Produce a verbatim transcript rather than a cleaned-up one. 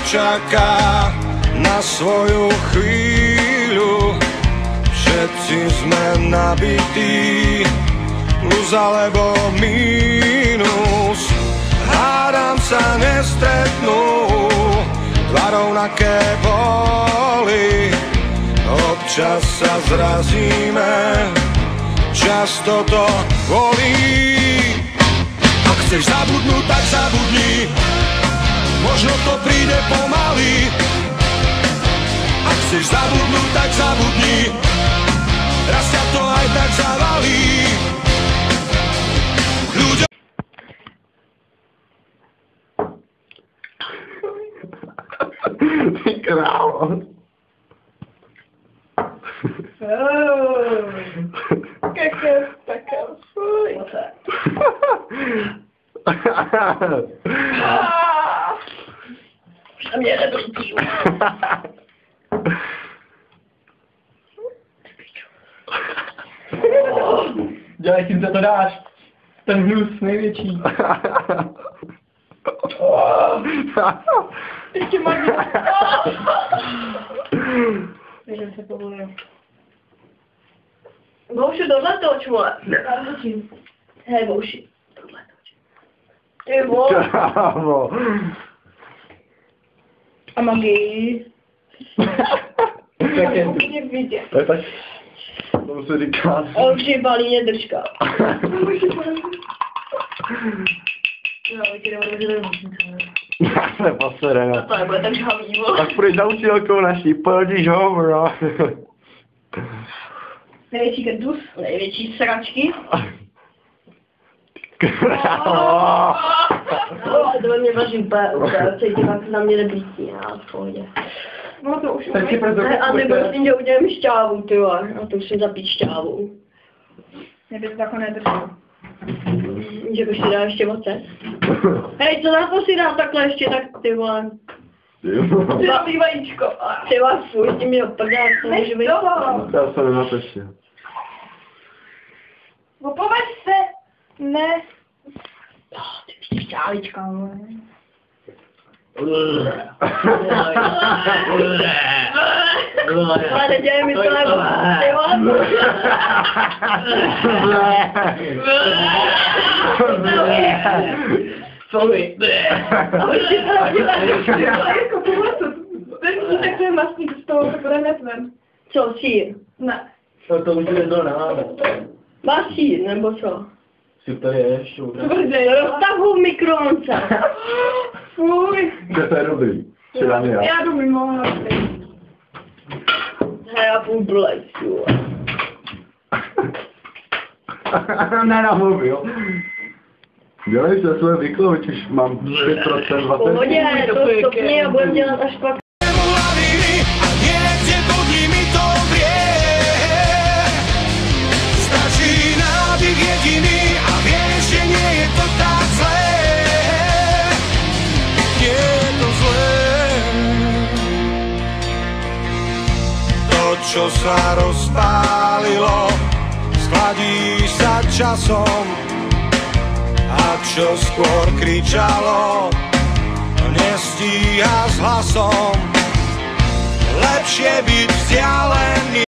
čaká na svoju chvíľu. Všetci sme nabití, plus alebo mínus. Hádam sa nestretnú, dva rovnaké boli. Občas sa zrazíme, často to bolí. Ak chceš zabudnúť, tak zabudni, možno to príde pomaly. Ak chceš zabudnúť, tak zabudni, raz ťa to aj tak zavalí. Ľudia... Ty králo. Какая такая фуйта. A mě nebrzdí. Dělej, tím se to dáš. Ten hnus největší. Ještě mám. Takže se povolím. Bouši, tohle toč, vole. Hej, Bouši. Tohle toč. Ty vole. Kámo. A magii. Tak je. Může vidět. To je tak. To se říká. Olži balíně držka. Jo, ti nebudu Já se poserem. to nebude tak žhavý, vole. Tak půjdeš za učitelkou naší, pojedíš ho, bro. Největší krdus, největší sračky. Králo. No, se to ve mě važí úplně, úplně, cítím, jak na mě neblístí, já v pohodě. No to už Teď si proto Ne, a nebo myslím, že udělám šťávu, ty vole, a to už si zapít šťávou. mě by to jako nedrželo. Že bych si dal ještě ocet. Hej, co na to si dám takhle ještě, tak ty vole. Ty napí vajíčko. Ty vole, fuj, s tím mě oprdá, co může být. Já se nenapešil. No povedz se. Ne. Jo, ty víš, šťávička, vole. Ale nedělej mi to nebo, ty vole. Sorry. Jako pomoci. Ten takové masný z toho, to bude nezvem. Co, sír? Ne. No to už je to náda. Má sír, nebo co? Super je, šoura. Tvrdě. Roztav ho v mikrovlnce. Fuj. To je dobrý. Třeba mě já. Já jdu mimo hlavy. Hej, já půjdu blejt, jo. Ne na mobil. Dělej se své vyklouč, už mám pět procent dvacet. Pohodě, to stopni a budem dělat až pak. A niekde pod nimi to vrie. Stačí nádych jediný a vieš, že nie je to tak zlé. Nie je to zlé. To, čo sa rozpálilo, schladí sa časom. A čo skôr kričalo, nestíha s hlasom. Lepšie byť vzdialený.